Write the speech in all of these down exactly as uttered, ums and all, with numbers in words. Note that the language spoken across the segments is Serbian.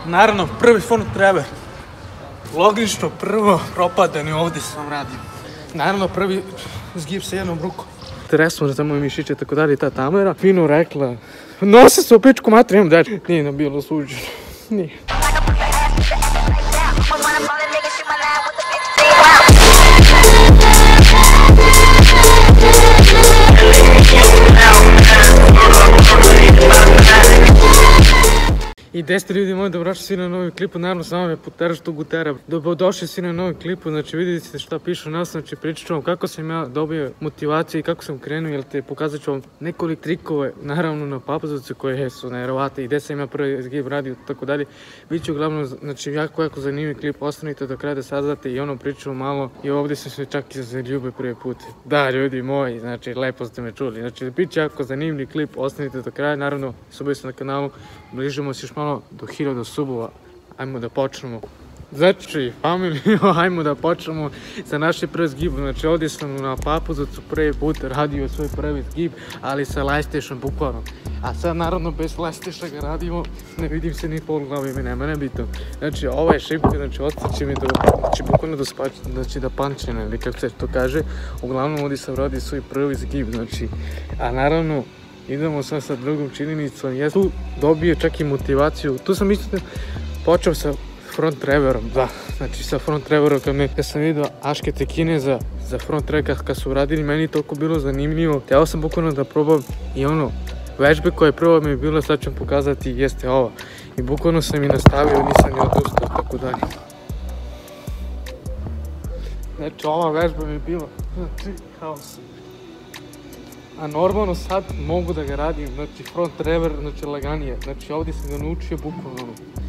Naravno, prvi front treber. Logično, prvo propadani ovdje sam radio. Naravno, prvi zgib sa jednom rukom. Tresmo za moje mišiće, tako dalje, ta Tamara. Fino rekla, nosi se u pičku matru, imam dač. Nije nam bilo suđeno. Nije. I gdje ste ljudi moji, dobrodošli svi na novi klipu, naravno s vama je Puteraš tu Gutera. Dobrodošli svi na novi klipu, znači vidite šta piše nas, znači pričat ću vam kako sam ja dobio motivaciju i kako sam krenuo, jer te pokazat ću vam nekoliko trikove, naravno na Papazovcu koje su nevjerovatne i gdje sam ja prvi zgib radio i tako dalje. Biće uglavnom, znači jako jako zanimljiv klip, ostanite do kraja da saznate i ono pričamo malo i ovdje sam se čak i zaljubio prvi put. Da ljudi moji, znači lepo ste me čuli, znači biće jako zanimljiv klip, ostanite do kraja, naravno subite se na kanalu, bližimo se još malo do hiljada subova, ajmo da počnemo. Znači, familijo, ajmo da počnemo sa našim prvi zgib. Znači, ovdje sam na Papazovcu prvi put radio svoj prvi zgib, ali sa Lajstešom bukvalno. A sad, naravno, bez Lajsteša ga radimo, ne vidim se ni pol glavi, mi nema nebitno. Znači, ova je šipka, znači, ostaće mi do, znači, bukvalno do spač, znači, da pančene, ili kako se to kaže. Uglavnom, ovdje sam radio svoj prvi zgib, znači, a naravno, idemo sad sa drugom činjenicom, ja tu dobio čak i motivaciju, tu sam isto počeo sa front treverom, da, znači sa front treverom kad, me, kad sam vidio Aškete Kineza za front trever kad su radili, meni je toliko bilo zanimljivo, htio sam bukvalno da probam i ono, vežbe koje prvo mi je bilo, sad ću vam pokazati, jeste ova. I bukvalno sam i nastavio, nisam ni odustao, tako dalje. Znači ova vežba mi je bila, znači, haos. A normalno sad mogu da ga radim, znači front trever, znači laganije, znači ovdje sam ga naučio bukvalno.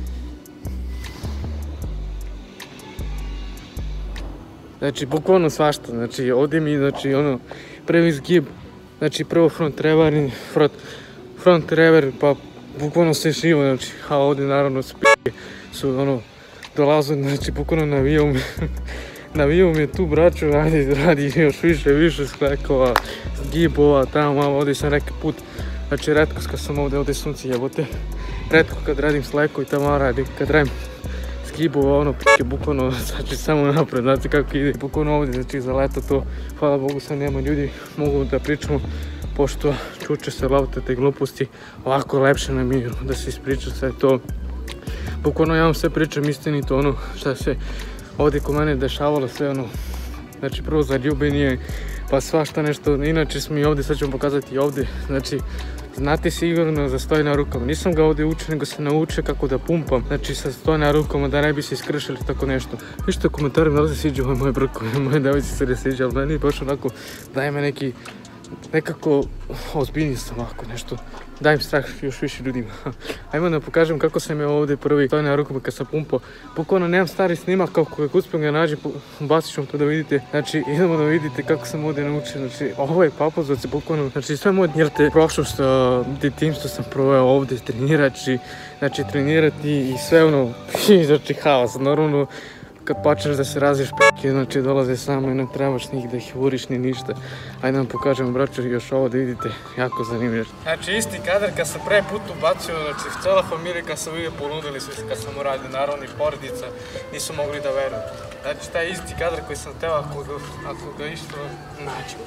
Znači bukvalno svašta, znači ovdje mi, znači ono, prvi zgib, znači prvo front trever, front, front trever, pa bukvalno sve živo, znači, a ovdje naravno spije su ono, dolazili, znači bukvalno navijao mi. Navijao mi je tu braću, radi, radi još više, više sklekova, zgibova, tamo malo, ovdje sam neki put, znači retko kad sam ovdje, ovdje sunce jebote, retko kad radim sleko i tamo radi, kad radim zgibova, ono, p***e, bukvalno, znači samo napred, znate kako ide, bukvalno ovdje, znači za leto to, hvala Bogu sad nema ljudi, mogu da pričamo, pošto čuče se lovite te gluposti, ovako lepše na miru, da se ispriča sve to, bukvalno ja vam sve pričam istinito, ono, šta se ovdje ko mene dešavalo sve ono, znači prvo zaljubljenje, pa svašta nešto, inače smo i ovdje, sad ću vam pokazati i ovdje, znači znate sigurno za stojna rukama, nisam ga ovdje učio, nego se naučio kako da pumpam, znači sa stojna rukama da ne bi se iskršili tako nešto. Pišite u komentarima da li se sviđa ovaj moj brk, moje devojci se ne sviđa, ali meni baš onako daje me neki, nekako ozbiljniji sam ovako nešto, dajem strah još više ljudima. Ajmo da pokažem kako sam ja ovdje prvi stojna rukama kad sam pumpao. Bukvalno nemam stari snimak, kako uspijem ga nađi, bacit ću vam to da vidite. Znači idemo da vidite kako sam ovdje naučio, znači ovo je Papazovac, bukvalno, znači sve moje djelte prošlost, djetinjstvo sam proveo ovdje trenirači, znači trenirati i sve ono, znači haos, normalno. Kad počneš da se razviš p***ke, znači dolaze samo i ne trebaš njih da ih uriš ni ništa. Ajde vam pokažem braću još ovo da vidite, jako zanimljivo. Znači isti kadar kad sam prvi put ubacio, znači cijela familija kad sam vidio ponudili su kad sam uradio, naravno i porodica, nisu mogli da veruju. Znači taj isti kadar koji sam teo ako ga, ako ga išto nađu.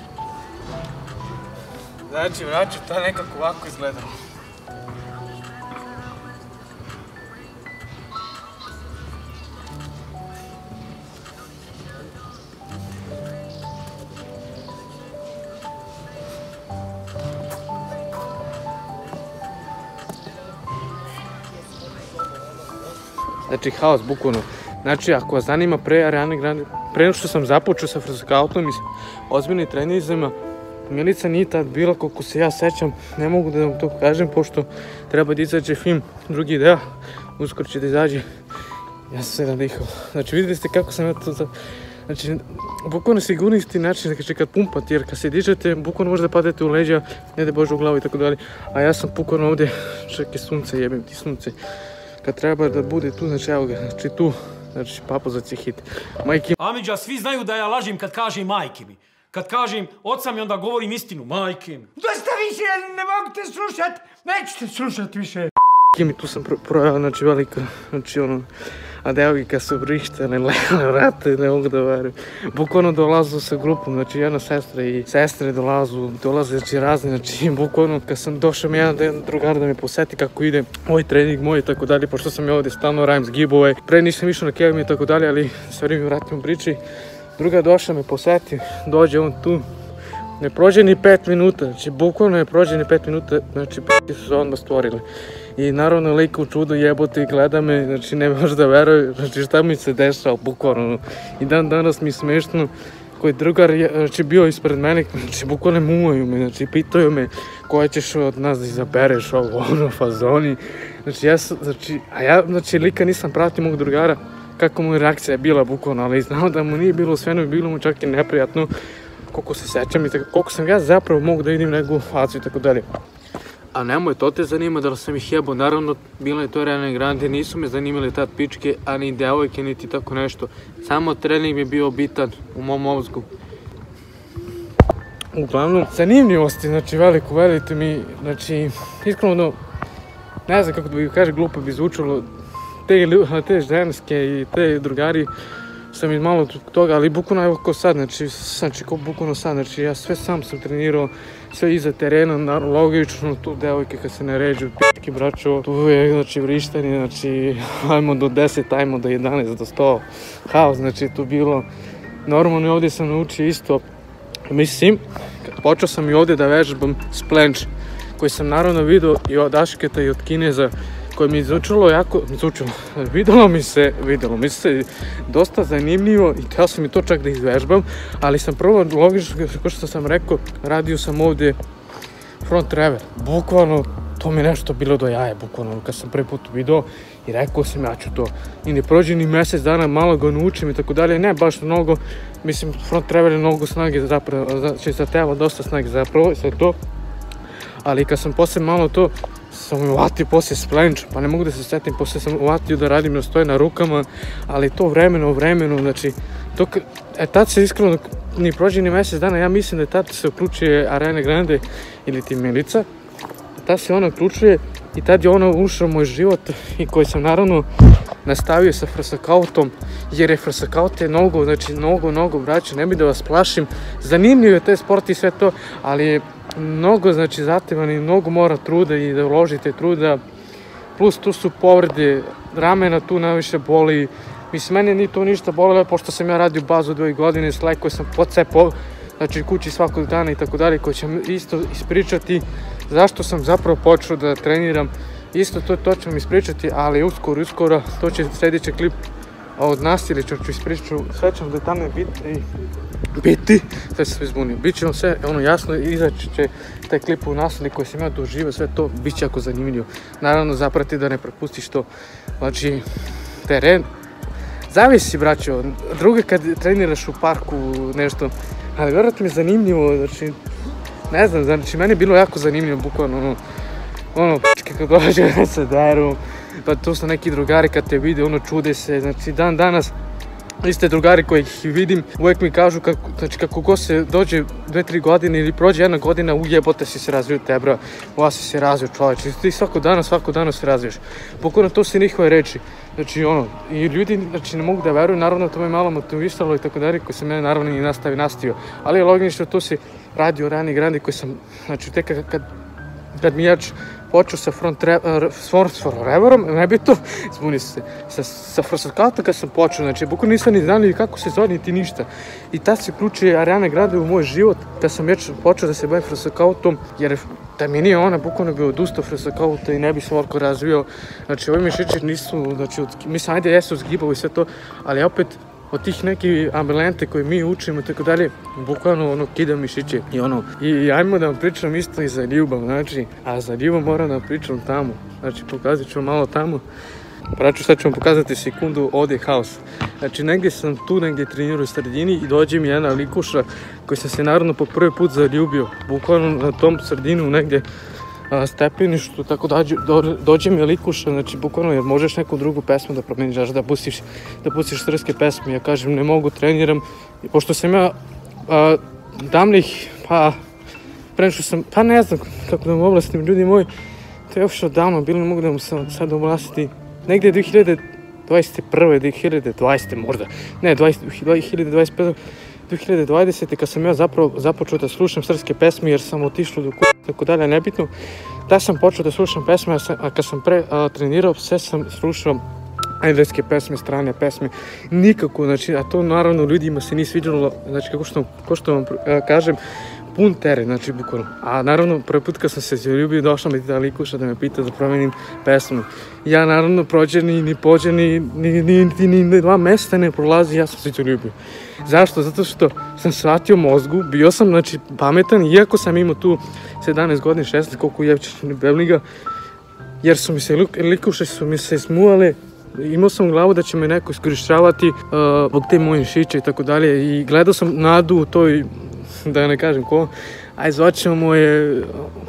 Znači braću, to nekako ovako izgledalo. Znači haos, bukvalno. Znači ako vas zanima pre Ariane Grande, pre što sam započeo sa frskautom i ozbiljnim treninzima, Milica nije tad bila koliko se ja sećam, ne mogu da vam to kažem pošto treba da izađe film, drugi deo, uskoro će da izađe, ja sam se nadihao. Znači vidite ste kako sam ja to za... Znači, bukvalno sigurnisti način znači kad pumpate, jer kad se dižete, bukvalno možda padete u leđa, ne da bože u glavu i tako dalje, a ja sam bukvalno ovdje, čekaj sunce, jebim ti sunce. Kad treba da bude tu, znači evo ga, znači tu, znači Papazovac je hit. Majke... Amidža, svi znaju da ja lažim kad kažem majke mi. Kad kažem oca mi, onda govorim istinu, majke mi. Dosta više, ne mogu te slušat, neću te slušat više. mi tu sam projao, znači velika, znači ono, a devojka su vrištene, lele, vrate, ne mogu da verujem. Bukvalno dolazu sa grupom, znači jedna sestra i sestre dolazu, dolaze znači razni, znači bukvalno kad sam došao mi jedan drugar da me poseti kako ide ovaj trening moj i tako dalje, pošto sam ja ovdje stalno radim zgibove, pre nisam išao na kevim i tako dalje, ali sve vrijeme vratim u priči. Druga došla me poseti, dođe on tu, ne prođe ni pet minuta, znači bukvalno ne prođe ni pet minuta, znači p***i su se odmah stvorili. I naravno lika u čudu jebote i gleda me, znači ne može da veruje, znači šta mi se dešava bukvalno. I dan danas mi smešno, koji drugar je znači, bio ispred mene, znači bukvalno muvaju me, znači pitaju me koje ćeš od nas da izabereš ovo ono fazoni. Znači ja sam, znači, a ja znači lika nisam pratio mog drugara, kako mu reakcija je bila bukvalno, ali znao da mu nije bilo sve, no bilo mu čak i neprijatno. Koliko se sećam i tako, koliko sam ja zapravo mogu da vidim neku facu i tako dalje. A nemoj, to te zanima da li sam ih jebao, naravno bila je to Ariana Grande, nisu me zanimali tad pičke, a ni devojke, niti tako nešto. Samo trening mi je bio bitan u mom mozgu. Uglavnom, zanimljivosti, znači veliko, velite mi, znači, iskreno, ne znam kako da bi kaže, glupo bi zvučalo, te, te ženske i te drugari, sam iz malo toga, ali bukvalno evo ko sad, znači, znači ko bukvalno sad, znači ja sve sam sam trenirao, sve iza terena, logično, tu devojke kad se ne ređu, p***ki braćo, tu je, znači, vrištanje, znači, ajmo do deset, ajmo do jedanaest, do sto, haos, znači, tu bilo, normalno i ovdje sam naučio isto, mislim, počeo sam i ovdje da vežbam splenč, koji sam naravno vidio i od Ašketa i od Kineza, koje mi je zvučalo jako, zvučalo, videlo mi se, videlo mi se dosta zanimljivo i htio sam i to čak da izvežbam, ali sam prvo, logično, kao što sam rekao, radio sam ovdje front rever, bukvalno, to mi je nešto bilo do jaja, bukvalno, kad sam prvi put vidio i rekao sam ja ću to, i ne prođe ni mjesec dana, malo ga naučim i tako dalje, ne baš mnogo, mislim, front rever je mnogo snage zapravo, znači zahteva dosta snage zapravo, sve to, ali kad sam poslije malo to, sam uvatio poslije splenč, pa ne mogu da se setim, poslije sam uvatio da radim na stoje na rukama, ali to vremeno, vremeno, znači, to, e, tad se iskreno, ni prođe ni mjesec dana, ja mislim da je tad se uključuje Ariana Grande ili ti Milica, tad se ona uključuje i tad je ona ušla u moj život i koji sam naravno nastavio sa frasakautom, jer je frasakaut je mnogo, znači, mnogo, mnogo, braće, ne bi da vas plašim, zanimljivo je taj sport i sve to, ali je mnogo, znači, zahtevan i mnogo mora truda i da uložite truda, plus tu su povrede, ramena tu najviše boli, mislim, mene nije to ništa bolilo, pošto sam ja radio bazu dve godine, slajko sam pocepao, znači, kući svakog dana i tako dalje, koji će isto ispričati zašto sam zapravo počeo da treniram, isto to, to ću vam ispričati, ali uskoro, uskoro, to će sljedeći klip od nasilja ću ispričati, sve ću vam detaljno biti, biti, sve se sve zbunio, bit će vam sve ono jasno, izaći će taj klip u nasilju koji sam ja doživio, sve to bit će jako zanimljivo. Naravno, zaprati da ne propustiš to, znači, teren, zavisi, braćo, druge kad treniraš u parku nešto, ali vjerojatno mi je zanimljivo, znači, ne znam, znači, meni je bilo jako zanimljivo, bukvalno, ono, ono, p***ke kad dođe da se deru, pa tu su neki drugari kad te vide, ono, čude se, znači, dan danas, iste drugari koji ih vidim, uvijek mi kažu kako, znači, kako god se dođe dve, tri godine ili prođe jedna godina, ujebote si se razvio tebra, ova si se razvio čovječ, ti svako dana, svako dana se razviješ. Bukvalno to su njihove reči, znači ono, i ljudi, znači, ne mogu da veruju, naravno to me malo motivisalo i tako dalje, koji sam mene naravno i nastavi, nastavio, ali je logično, to si radio Ariana Grande koji sam, znači, tek kad, kad mi jač počeo sa front reverom, ne bi to, zbunio se, sa, sa frasakautom kad sam počeo, znači, bukvalno nisam ni znao kako se zove, niti ništa. I tad se uključuje Ariana Grande u moj život, kad sam već počeo da se bavim frasakautom, jer da mi nije ona, bukvalno bi odustao frasakauta i ne bi se ovako razvio. Znači, ovi mišići nisu, znači, od, mislim, ajde, jesu zgibovi i sve to, ali opet, od tih nekih ambulante koje mi učimo i tako dalje, bukvalno ono kida mišiće i ono, i ajmo da vam pričam isto i za ljubav, znači, a za ljubav moram da vam pričam tamo, znači pokazat ću malo tamo, praću sad ću vam pokazati sekundu ovdje haos, znači negdje sam tu negdje trenirao u sredini i dođe mi jedna likuša koji sam se naravno po prvi put zaljubio, bukvalno na tom sredinu negdje stepeništu, tako dođe, do, dođe mi likuša, znači bukvalno jer možeš neku drugu pesmu da promeniš, da pustiš, da pustiš srpske pesme, ja kažem ne mogu, treniram, i pošto sam ja a, damnih, pa pre što sam, pa ne znam kako da vam oblastim, ljudi moji, to je još odavno bilo, ne mogu da mu sam sad oblasiti, negdje dvije hiljade dvadeset prve, dvije hiljade dvadesete možda, ne, dvije hiljade dvadeset pete, dvije hiljade dvadesete kad sam ja zapravo započeo da slušam srpske pesme jer sam otišao do k***a, tako dalje, nebitno, da sam počeo da slušam pesme, a, sam, a kad sam pre a, trenirao, sve sam slušao engleske pesme, strane pesme, nikako, znači, a to naravno ljudima se nije sviđalo, znači, kako što, kako što vam a, kažem, pun teren, znači, bukvalno. A naravno, prvi put kad sam se zaljubio, došla mi ta likuša da me pita da promenim pesmu. Ja, naravno, prođe ni, ni pođe, ni, ni, ni, ni, ni dva mesta ne prolazi, ja sam se zaljubio. Zašto? Zato što sam shvatio mozgu, bio sam, znači, pametan, iako sam imao tu sedamnaest godina, šesnaest, koliko jevčeš Bevliga, jer su mi se, likuše su mi se smuvale, imao sam u glavu da će me neko iskorištavati uh, zbog te moje šiće i tako dalje i gledao sam nadu u toj, da ne kažem ko, aj zvaćemo moje,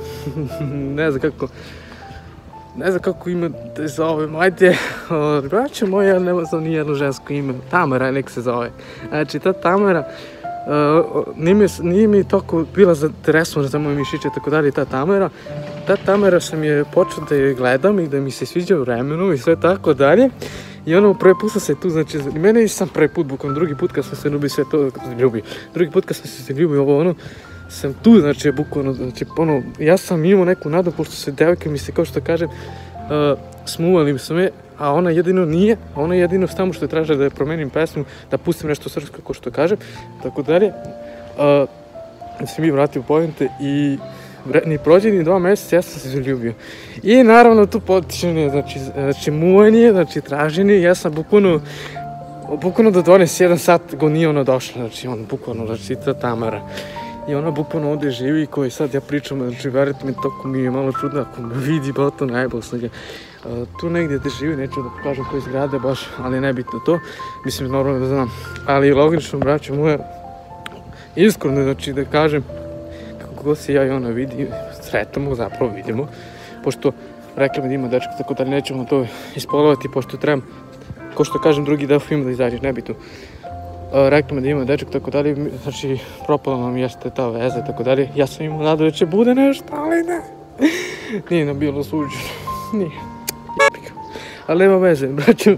ne znam kako, ne znam kako ime da zovem, ajde, braće moje, ja ne znam nijedno žensko ime, Tamara nek se zove. Znači ta Tamara, uh, nije, mi, nije mi toliko bila zainteresovana za moje mišiće i tako dalje, ta Tamara, ta Tamara sam je počeo da je gledam i da mi se sviđa vremenu i sve tako dalje. I ono, prvi put sam se tu, znači, mene sam prvi put, bukvalno drugi put kad sam se ljubio sve to, ljubio, drugi put kad sam se ljubio ovo ono, sam tu, znači, bukvalno, znači, ono, ja sam imao neku nadu, pošto se devojke mi se, kao što kažem, uh, smuvali su me, a ona jedino nije, a ona jedino samo što je tražila da je promenim pesmu, da pustim nešto srpsko, kao što kažem, tako dalje, uh, da se mi vratio pojente i ni prođe ni dva mjeseca, ja sam se zaljubio. I naravno tu potičenje, znači, znači muvanje, znači traženje, ja sam bukvalno, bukvalno do dvanaest jedan sat go nije ona došla, znači on bukvalno, znači ta Tamara. I ona bukvalno ovdje živi koji sad ja pričam, znači verujte mi, toko mi je malo čudno ako me vidi, ba to najbolj snage. Uh, tu negdje gdje živi, neću da pokažem koji zgrade baš, ali nebitno to, mislim normalno da znam. Ali logično, braćo moje, iskreno, znači da kažem, kako se ja i ona vidi, sretamo, zapravo vidimo, pošto rekla mi da ima dečka, tako da nećemo to ispolovati, pošto trebam, ko što kažem, drugi deo filma da izađe, nebitno. Uh, rekla mi da ima dečak, tako dalje, znači propala nam jeste ta veza, tako dalje. Ja sam imao nadu da će bude nešto, ali ne. Nije nam bilo suđeno, nije. Ali nema veze, braću, uh,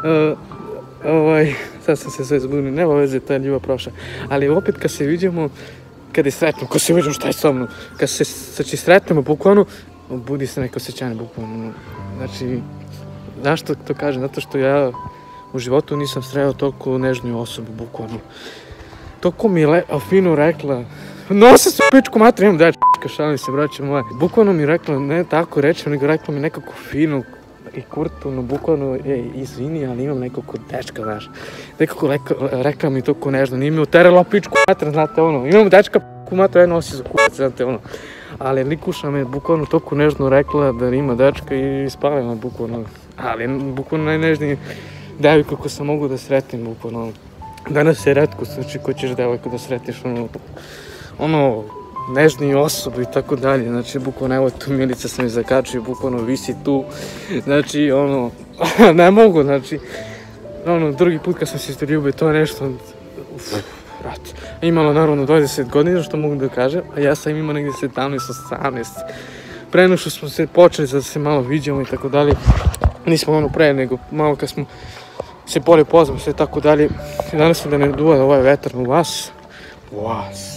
ovaj, sad sam se sve zbunio, nema veze, ta je ljubav prošla. Ali opet kad se vidimo, kad je sretno, kad se vidimo šta je sa mnom, kad se znači, sretnemo bukvalno, budi se neko osjećanje bukvalno. Znači, zašto to kažem? Zato što ja u životu nisam sreo toliko nežniju osobu, bukvalno. Toliko mi je le, fino rekla, nosa se u pičku matru, imam dečka, šalim se, braće moje. Bukvalno mi je rekla, ne tako rečem, nego rekla mi nekako fino i kurtovno, bukvalno, ej, izvini, ali imam nekako dečka, znaš. Nekako rekla, rekla mi toliko nežno, nije mi uterala pičku matru, znate ono, imam dečka pičku matru, ja nosi za kurac, znate ono. Ali likuša me bukvalno toliko nežno rekla da ima dečka i spalila bukvalno, ali bukvalno najnežniji devojka ko sam mogu da sretim, bukvalno. Danas je retko, znači ko ćeš devojku da sretiš, ono, ono, nežniju osobu i tako dalje, znači bukvalno evo tu Milica sam mi zakačio, bukvalno visi tu, znači ono, ne mogu, znači, ono, drugi put kad sam se zaljubio, to je nešto, uf, brat, imala naravno dvadeset godina, što mogu da kažem, a ja sam imao negdje sedamnaest osamnaest, pre nego što smo se počeli da se malo viđamo i tako dalje, nismo ono pre, nego malo kad smo se bolje poznamo, sve tako dalje, i danas sam da ne duva ovaj vetar u vas, u vas.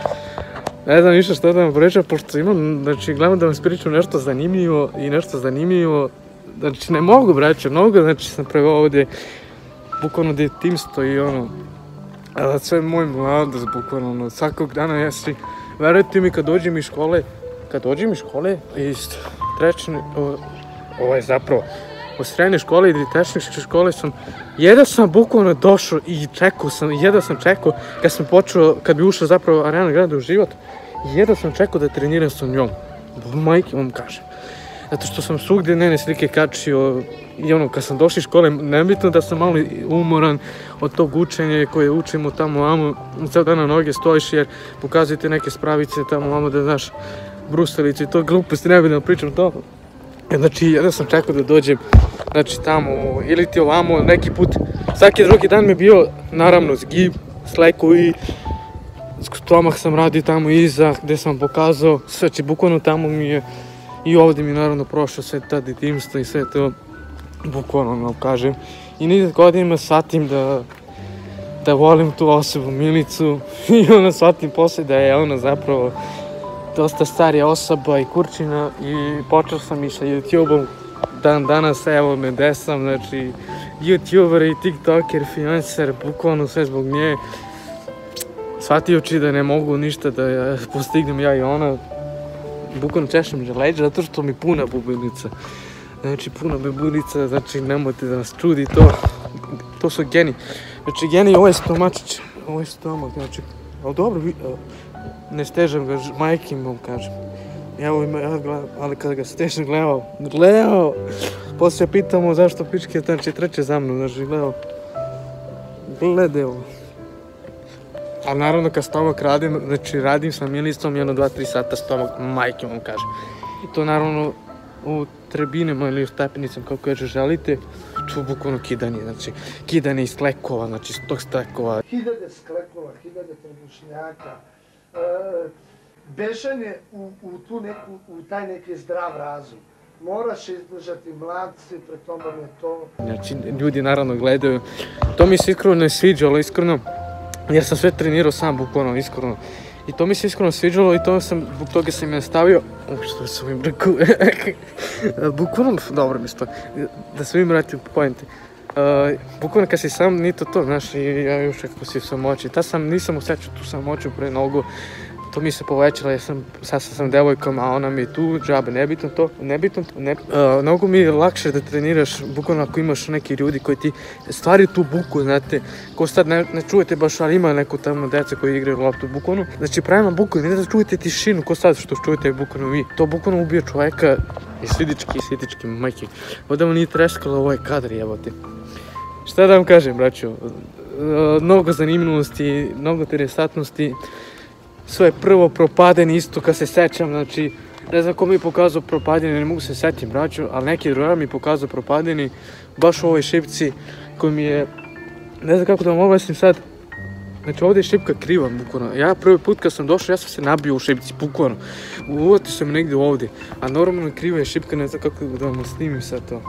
Ne znam više što da vam pričam, pošto imam, znači, gledam da vam ispričam nešto zanimljivo i nešto zanimljivo, znači, ne mogu, braće, mnogo, znači, sam preveo ovdje, bukvalno djetinjstvo i ono, a sve moj mladost, bukvalno, ono, svakog dana jesi, verujte mi, kad dođem iz škole, kad dođem iz škole, iz trećne, ovo je zapravo, od srednje škole i tehničke škole sam, jedva sam bukvalno došao i čekao sam, jedva sam čekao kad sam počeo, kad bi ušao zapravo Arena grada u život, jedva sam čekao da treniram sa njom, majke vam kažem. Zato što sam svugdje njene slike kačio i ono, kad sam došao iz škole, nebitno da sam malo umoran od tog učenja koje učimo tamo amo, ceo dan na noge stojiš jer pokazujete neke spravice tamo amo da znaš bruselice i to gluposti, ne bih da pričam to. Znači, jedno sam čekao da dođem, znači tamo, ili ti ovamo, neki put, svaki drugi dan mi je bio, naravno, zgib, sleku i stomak sam radio tamo iza, gdje sam pokazao, znači, bukvalno tamo mi je I ovdje mi naravno prošlo sve ta detinjstvo i sve to, bukvalno vam kažem. I niz godinama shvatim da, da volim tu osobu Milicu i onda shvatim posle da je ona zapravo dosta starija osoba i kurčina i počeo sam i sa YouTube-om. Dan danas evo me desam, znači YouTuber i TikToker, influencer, bukvalno sve zbog nje. Shvatioći da ne mogu ništa da ja postignem ja i ona, bukvalno češem leđa zato što mi puna bubinica. Znači puna bubinica, znači nemojte da nas čudi to. To su geni. Znači geni, ovo je stomačić, ovo je stomak, znači, ali dobro, ne stežem ga, majke mi vam kažem. Evo ima, ja gledam, ali kada ga stežem gledao, gledao, poslije pitamo zašto pičke, znači treće za mnom, znači gledao, glede ovo. A naravno kad stomak radim, znači radim sa Milicom jedno, dva, tri sata stomak, majke vam kažem. I to naravno u trebinama ili u stepenicama kako još želite, tu bukvalno kidanje, znači kidanje iz sklekova, znači s tog sklekova. Hiljade sklekova, hiljade trebušnjaka, e, bežanje u, u, tu neku, u taj neki zdrav razum. Moraš izdržati mladci, pre tome je to... Znači ljudi naravno gledaju, to mi se iskreno ne sviđalo, iskreno, jer sam sve trenirao sam bukvalno, iskreno. I to mi se iskreno sviđalo i to sam, zbog toga sam je nastavio, u što sam im rekao, bukvalno, dobro mi to, da sam im vratio pojente. Uh, bukvalno kad si sam, ni to to, znaš, i ja još kako si samoći, ta sam, nisam osjećao tu samoću pre mnogo, to mi se povećalo, ja sam, sad sam devojkom, a ona mi je tu, džabe, nebitno to, nebitno to, ne, uh, mnogo mi je lakše da treniraš, bukvalno ako imaš neki ljudi koji ti stvari tu buku, znate, ko sad ne, ne čujete baš, ali ima neko tamo deca koji igraju loptu, bukvalno, znači pravimo buku, ne da čujete tišinu, ko sad što čujete bukvalno vi, to bukvalno ubije čoveka i svidički, i svidički, majke, ovdje mu nije treskalo ovaj kadar, jebote. Šta da vam kažem, braćo, uh, mnogo zanimljivosti, mnogo interesantnosti. Svoje prvo propadanje isto kad se sećam, znači ne znam ko mi je pokazao propadanje, ne mogu se setim braću, ali neki drugar mi je pokazao propadanje baš u ovoj šipci koji mi je, ne znam kako da vam objasnim sad, znači ovdje je šipka kriva bukvalno, ja prvi put kad sam došao ja sam se nabio u šipci bukvalno, uvotio sam negdje ovdje, a normalno kriva je šipka, ne znam kako da vam snimim sad to.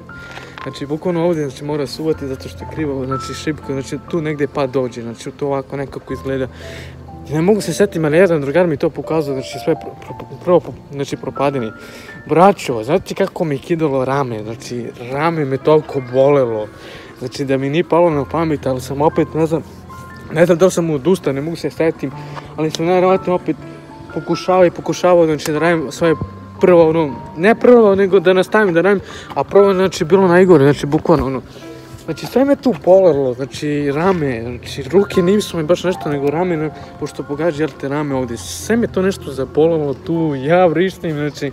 Znači bukvalno ovdje znači, mora se uvati zato što je kriva, znači šipka, znači tu negdje pad dođe, znači to ovako nekako izgleda. Ne mogu se setiti, ali jedan drugar mi to pokazao, znači sve prvo, znači propadeni. Braćo, znate kako mi je kidalo rame, znači rame me toliko bolelo, znači da mi nije palo na pamet, ali sam opet, ne znam, ne znam da li sam odustao, ne mogu se setiti, ali sam najvjerojatnije opet pokušavao i pokušavao, znači da radim svoje prvo, ono, ne prvo, nego da nastavim da radim, a prvo, znači, bilo najgore, znači, bukvalno, ono, znači, sve me tu polarilo, znači, rame, znači, ruke nisu mi baš nešto, nego rame, ne, pošto pogađa, jel te rame ovdje, sve me to nešto zapolalo tu, ja vrištim, znači,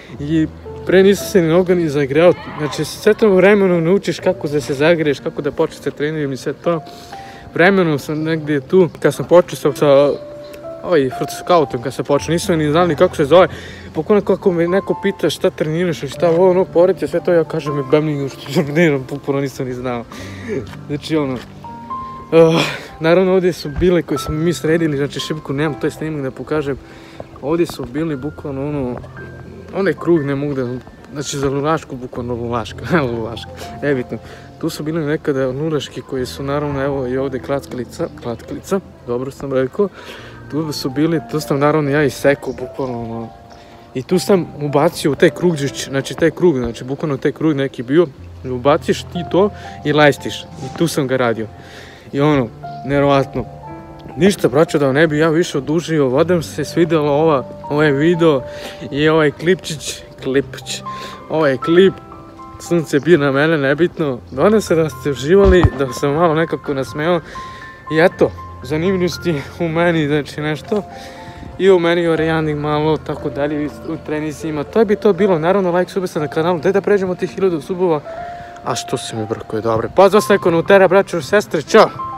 i pre nisam se ni noga ni zagreo, znači, sve to vremenom naučiš kako da se zagreješ, kako da počeš se treniram i sve to, vremenom sam negdje tu, kad sam počeo sa, ovaj, scoutom, kad sam počeo, nisam ni znali kako se zove, pokojno kako me neko pita šta treniraš i šta ovo, ono, pored je sve to, ja kažem me bemlingu što treniram, pukpuno nisam ni znao. Znači, ono, uh, naravno ovdje su bile koje smo mi sredili, znači šipku nemam, to je snimak da pokažem, ovdje su bili bukvalno, ono, onaj krug ne mogu da, znači za lulašku, bukvalno lulaška, lulaška, nebitno. Tu su bili nekada lulaški koji su, naravno, evo i ovdje klackalica, klackalica, dobro sam rekao, tu su bili, tu sam naravno ja isekao, bukvalno, ono, i tu sam ubacio u taj krugđić, znači taj krug, znači bukvalno taj krug neki bio, ubaciš ti to i lajstiš, i tu sam ga radio. I ono, nevjerovatno, ništa braćo da ne bi ja više odužio, vodam se svidjelo ova, ovaj video i ovaj klipčić, klipčić, ovaj klip, sunce bio na mene, nebitno, nadam se da ste uživali, da sam malo nekako nasmeo i eto, zanimljivosti u meni, znači nešto. I u meni orejanik malo, tako dalje, u trenicima. To bi to bilo, naravno, like, sube se na kanalu, daj da pređemo tih hiljadu subova. A što si mi brko je dobre. Pozdrav se neko na utera, braćo, sestre, čao!